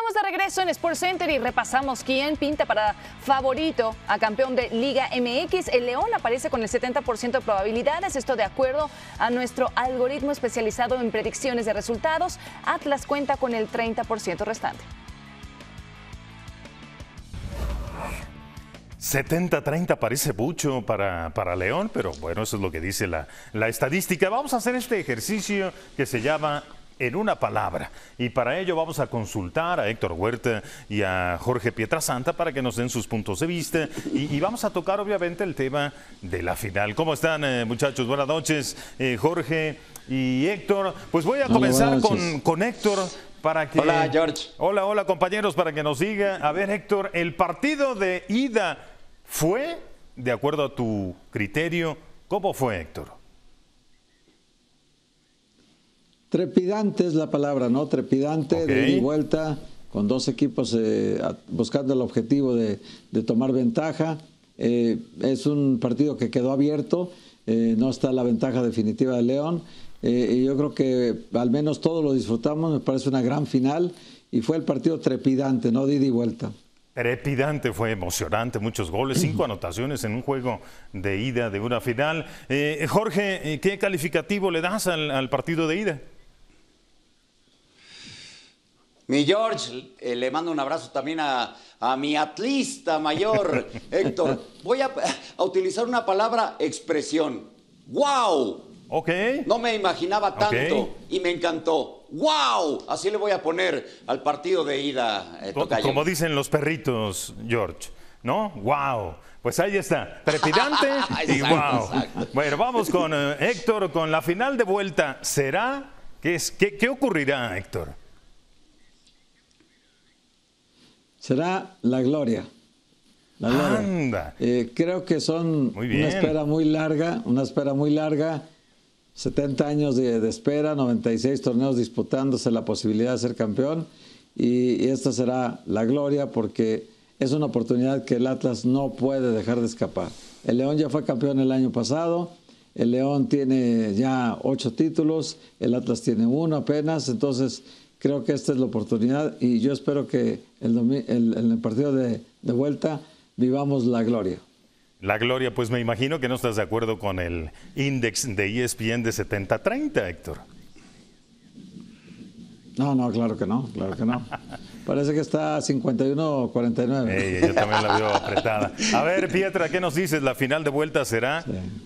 Estamos de regreso en SportsCenter y repasamos quién pinta para favorito a campeón de Liga MX. El León aparece con el 70% de probabilidades, esto de acuerdo a nuestro algoritmo especializado en predicciones de resultados. Atlas cuenta con el 30% restante. 70-30 parece mucho para León, pero bueno, eso es lo que dice la estadística. Vamos a hacer este ejercicio que se llama En una palabra. Y para ello vamos a consultar a Héctor Huerta y a Jorge Pietrasanta para que nos den sus puntos de vista. Y vamos a tocar obviamente el tema de la final. ¿Cómo están, muchachos? Buenas noches, Jorge y Héctor. Pues voy a comenzar con Héctor. Para que... Hola, George. Hola, compañeros, para que nos diga. A ver, Héctor, el partido de ida fue, de acuerdo a tu criterio, ¿cómo fue, Héctor? Trepidante es la palabra, ¿no? Trepidante, de ida y vuelta, con dos equipos buscando el objetivo de tomar ventaja. Es un partido que quedó abierto, no está la ventaja definitiva de León. Y yo creo que al menos todos lo disfrutamos, me parece una gran final y fue el partido trepidante, ¿no? De ida y vuelta. Trepidante, fue emocionante, muchos goles, 5 anotaciones en un juego de ida de una final. Jorge, ¿qué calificativo le das al partido de ida? Mi George, le mando un abrazo también a mi atlista mayor, Héctor. Voy a utilizar una palabra, expresión. ¡Wow! Ok. No me imaginaba tanto y me encantó. ¡Wow! Así le voy a poner al partido de ida, tocayo. Como dicen los perritos, George, ¿no? ¡Wow! Pues ahí está, trepidante y wow. Exacto. Bueno, vamos con Héctor, con la final de vuelta. ¿Será? ¿Qué ocurrirá, Héctor? Será la gloria. La gloria. Anda. Creo que son una espera muy larga. 70 años de espera, 96 torneos disputándose la posibilidad de ser campeón y esta será la gloria porque es una oportunidad que el Atlas no puede dejar de escapar. El León ya fue campeón el año pasado, el León tiene ya 8 títulos, el Atlas tiene 1 apenas, entonces creo que esta es la oportunidad y yo espero que en el partido de vuelta vivamos la gloria. La gloria, pues me imagino que no estás de acuerdo con el índice de ESPN de 70-30, Héctor. No, claro que no. Parece que está 51-49. Yo también la veo apretada. A ver, Pietra, ¿qué nos dices? ¿La final de vuelta será?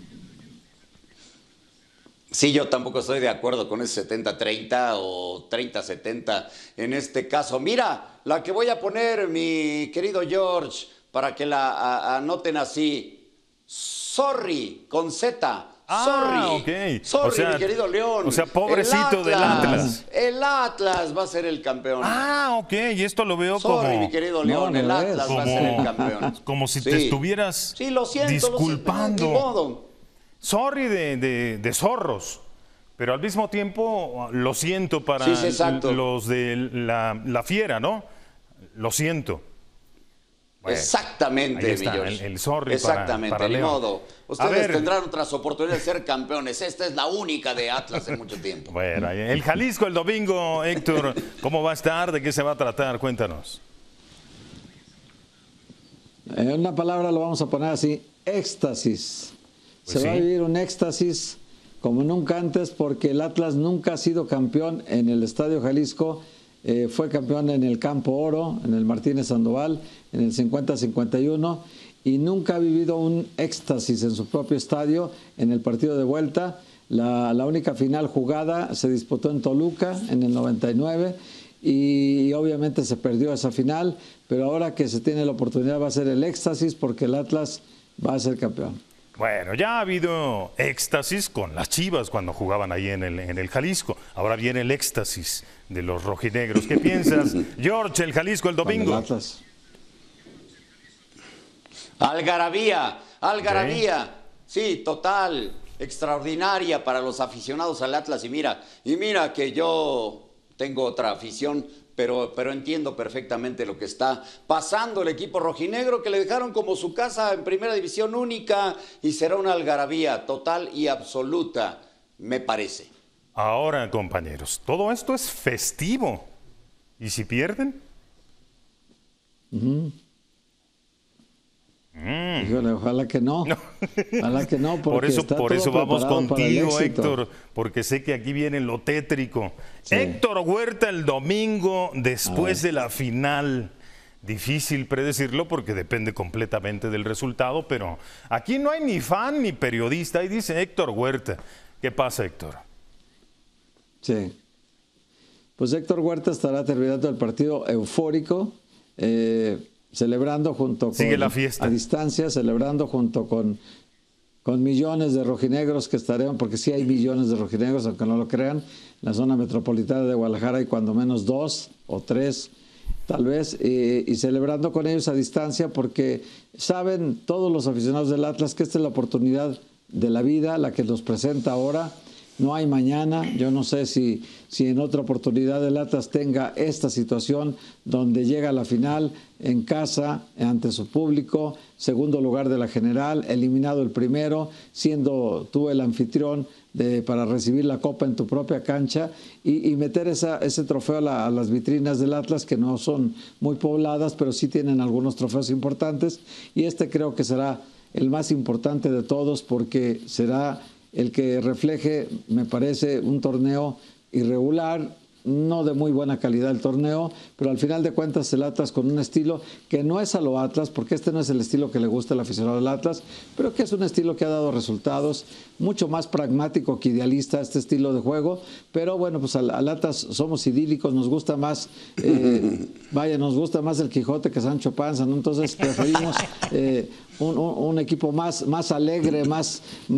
Sí, yo tampoco estoy de acuerdo con ese 70-30 o 30-70 en este caso. Mira, la que voy a poner, mi querido George, para que la anoten así. Sorry, con Z. Sorry. Ok. Sorry, o sea, mi querido León. O sea, pobrecito del Atlas. El Atlas va a ser el campeón. Ok. Y esto lo veo como... Sorry, mi querido León. El Atlas va a ser el campeón. Como si te estuvieras disculpando. Ni modo. Sorry de zorros. Pero al mismo tiempo lo siento para los de la fiera, ¿no? Lo siento. Bueno, exactamente, ahí está, el sorry exactamente, para ni León. modo. Ustedes tendrán otras oportunidades de ser campeones. Esta es la única de Atlas en mucho tiempo. Bueno, el Jalisco el domingo, Héctor, ¿cómo va a estar? ¿De qué se va a tratar? Cuéntanos. En una palabra lo vamos a poner así, éxtasis. Pues se va a vivir un éxtasis como nunca antes porque el Atlas nunca ha sido campeón en el Estadio Jalisco. Fue campeón en el Campo Oro, en el Martínez Sandoval, en el 50-51 y nunca ha vivido un éxtasis en su propio estadio en el partido de vuelta. La única final jugada se disputó en Toluca en el 99 y obviamente se perdió esa final, pero ahora que se tiene la oportunidad va a ser el éxtasis porque el Atlas va a ser campeón. Bueno, ya ha habido éxtasis con las Chivas cuando jugaban ahí en el Jalisco. Ahora viene el éxtasis de los rojinegros. ¿Qué piensas, George, el Jalisco el domingo? Algarabía. Sí, total, extraordinaria para los aficionados al Atlas. Y mira que yo tengo otra afición, pero entiendo perfectamente lo que está pasando el equipo rojinegro, que le dejaron como su casa en primera división única y será una algarabía total y absoluta, me parece. Ahora, compañeros, todo esto es festivo. ¿Y si pierden? Híjole, ojalá que no. Ojalá que no, porque por eso vamos contigo, Héctor, porque sé que aquí viene lo tétrico. Sí. Héctor Huerta el domingo después de la final. Difícil predecirlo porque depende completamente del resultado, pero aquí no hay ni fan ni periodista. Ahí dice Héctor Huerta. ¿Qué pasa, Héctor? Sí. Pues Héctor Huerta estará terminando el partido eufórico, celebrando junto con... Sigue la fiesta. A distancia, celebrando junto con millones de rojinegros que estarán, porque sí hay millones de rojinegros, aunque no lo crean, en la zona metropolitana de Guadalajara hay cuando menos 2 o 3, tal vez, y celebrando con ellos a distancia, porque saben todos los aficionados del Atlas que esta es la oportunidad de la vida, la que nos presenta ahora. No hay mañana. Yo no sé si en otra oportunidad el Atlas tenga esta situación donde llega a la final en casa, ante su público, segundo lugar de la general, eliminado el primero, siendo tú el anfitrión para recibir la copa en tu propia cancha y meter ese trofeo a las vitrinas del Atlas, que no son muy pobladas, pero sí tienen algunos trofeos importantes. Y este creo que será el más importante de todos, porque será el que refleje, me parece, un torneo irregular, no de muy buena calidad el torneo, pero al final de cuentas el Atlas con un estilo que no es a lo Atlas, porque este no es el estilo que le gusta al aficionado del Atlas, pero que es un estilo que ha dado resultados, mucho más pragmático que idealista este estilo de juego, pero bueno, pues al Atlas somos idílicos, nos gusta más, nos gusta más el Quijote que Sancho Panza, ¿no? Entonces preferimos un equipo más alegre, más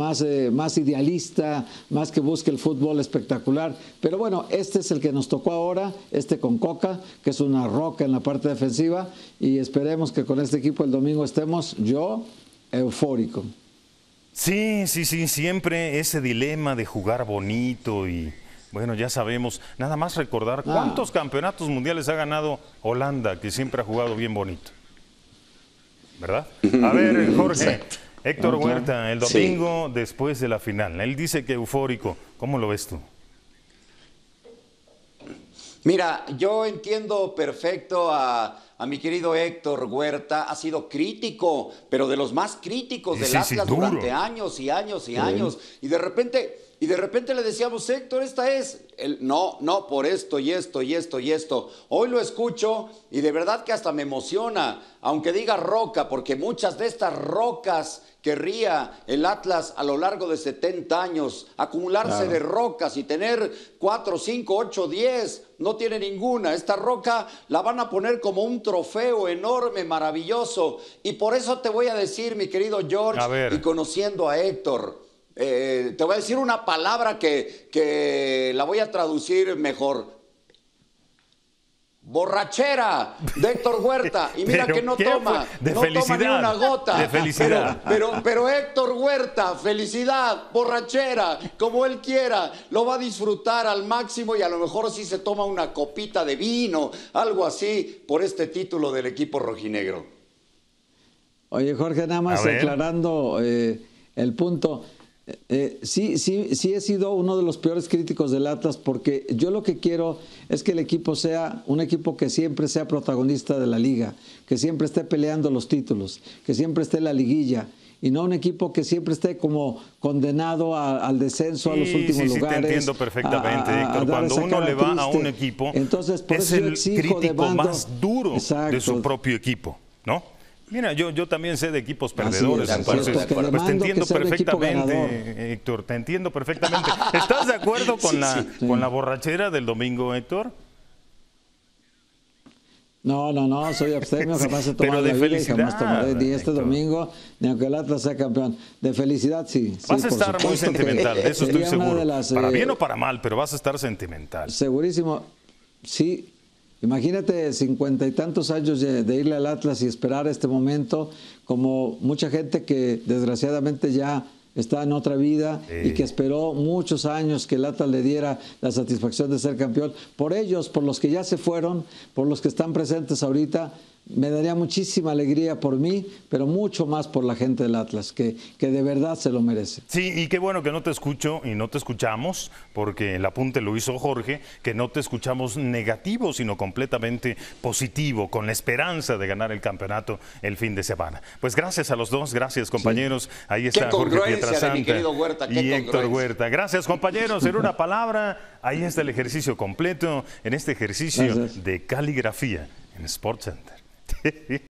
idealista, más que busque el fútbol espectacular. Pero bueno, este es el que nos tocó ahora, con Coca, que es una roca en la parte defensiva, y esperemos que con este equipo el domingo estemos, yo, eufórico. Sí, siempre ese dilema de jugar bonito y... Bueno, ya sabemos, nada más recordar cuántos campeonatos mundiales ha ganado Holanda, que siempre ha jugado bien bonito. ¿Verdad? A ver, Jorge, Héctor Huerta, el domingo después de la final. Él dice que eufórico. ¿Cómo lo ves tú? Mira, yo entiendo perfecto a mi querido Héctor Huerta. Ha sido crítico, pero de los más críticos del Atlas durante años y años y años. Y de repente le decíamos, Héctor, esta es... No, por esto y esto y esto y esto. Hoy lo escucho y de verdad que hasta me emociona, aunque diga roca, porque muchas de estas rocas querría el Atlas a lo largo de 70 años, acumularse de rocas y tener 4, 5, 8, 10, no tiene ninguna. Esta roca la van a poner como un trofeo enorme, maravilloso. Y por eso te voy a decir, mi querido George, y conociendo a Héctor, te voy a decir una palabra que la voy a traducir mejor. Borrachera de Héctor Huerta. Y mira que no toma ni una gota. De felicidad. Pero Héctor Huerta, felicidad, borrachera, como él quiera, lo va a disfrutar al máximo y a lo mejor sí se toma una copita de vino, algo así, por este título del equipo rojinegro. Oye, Jorge, nada más aclarando el punto. Sí he sido uno de los peores críticos del Atlas, porque yo lo que quiero es que el equipo sea un equipo que siempre sea protagonista de la liga, que siempre esté peleando los títulos, que siempre esté en la liguilla, y no un equipo que siempre esté como condenado al descenso, a los últimos lugares. Te entiendo perfectamente, Héctor. Cuando uno le va a un equipo, entonces, por es eso el crítico más duro de su propio equipo, ¿no? Mira, yo también sé de equipos perdedores, entonces pues te entiendo perfectamente, Héctor, te entiendo perfectamente. ¿Estás de acuerdo con la borrachera del domingo, Héctor? No, soy abstemio, jamás he tomado la vida y jamás tomaré ni este domingo, ni aunque el Atlas sea campeón. De felicidad, sí. Vas a estar muy sentimental, de eso estoy seguro. Para bien o para mal, pero vas a estar sentimental. Segurísimo, sí. Imagínate 50 y tantos años de irle al Atlas y esperar este momento, como mucha gente que desgraciadamente ya está en otra vida y que esperó muchos años que el Atlas le diera la satisfacción de ser campeón. Por ellos, por los que ya se fueron, por los que están presentes ahorita, me daría muchísima alegría por mí, pero mucho más por la gente del Atlas, que de verdad se lo merece. Sí, y qué bueno que no te escucho y no te escuchamos, porque el apunte lo hizo Jorge, que no te escuchamos negativo, sino completamente positivo, con la esperanza de ganar el campeonato el fin de semana. Pues gracias a los dos, gracias compañeros. Sí. Ahí está Jorge Pietrasanta y Héctor Huerta. Gracias compañeros, en una palabra, ahí está el ejercicio completo, en este ejercicio de caligrafía en SportsCenter.